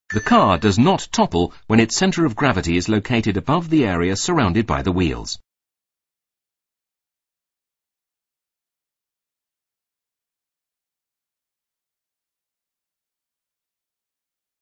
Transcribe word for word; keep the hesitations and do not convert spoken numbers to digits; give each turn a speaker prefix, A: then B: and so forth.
A: The car does not topple when its centre of gravity is located above the area surrounded by the wheels.